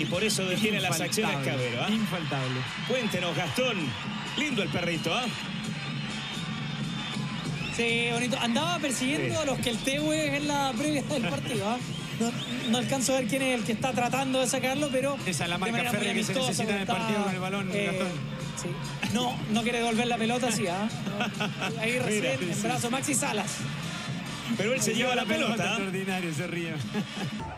Y por eso detiene las acciones Cabero. Infaltable. Cuéntenos, Gastón. Lindo el perrito, ¿ah? Sí, bonito. Andaba persiguiendo a los que el Tehue en la previa del partido, ¿ah? No alcanzo a ver quién es el que está tratando de sacarlo, pero... Esa es la marca férrea que se necesita en el partido con el balón, Gastón. Sí. No quiere devolver la pelota, sí, ¿ah? Ahí recién en brazo Maxi Salas. Pero él se lleva la pelota. Extraordinario, se ríe.